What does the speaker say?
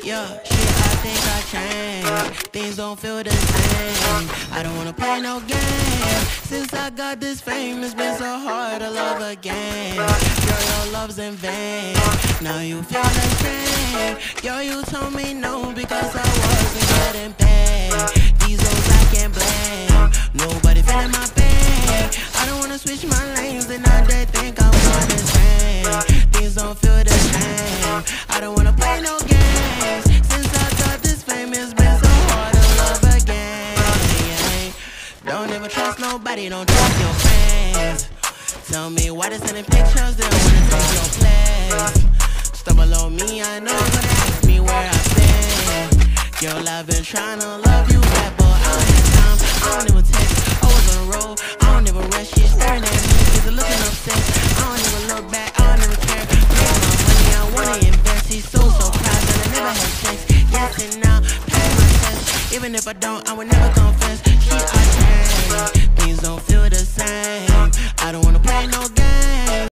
Yeah, shit, I think I changed. Things don't feel the same. I don't wanna play no game. Since I got this fame, it's been so hard to love again. Girl, your love's in vain. Now you feel the same. Girl, you told me no because I wasn't getting paid. These hoes I can't blame. Nobody feeling my pain. I don't wanna switch my lanes and now they think I'm on the same. Things don't feel the same. I don't wanna play no games. Since I got this fame, it's been so hard to love again. Don't ever trust nobody, don't trust your friends. Tell me why they sending pictures, they don't wanna take your place. Stumble on me, I know you're gonna ask me where I've been. Girl, I've been trying to love you back, but I don't have time, I don't even text. I was on the road, I don't even rest. She's staring at me, she's looking obsessed. I don't even look back, I don't even care. Pay my money, I wanna invest. He's so proud that I never had sex. Yes and now, pay my test. Even if I don't, I would never confess. She I changed.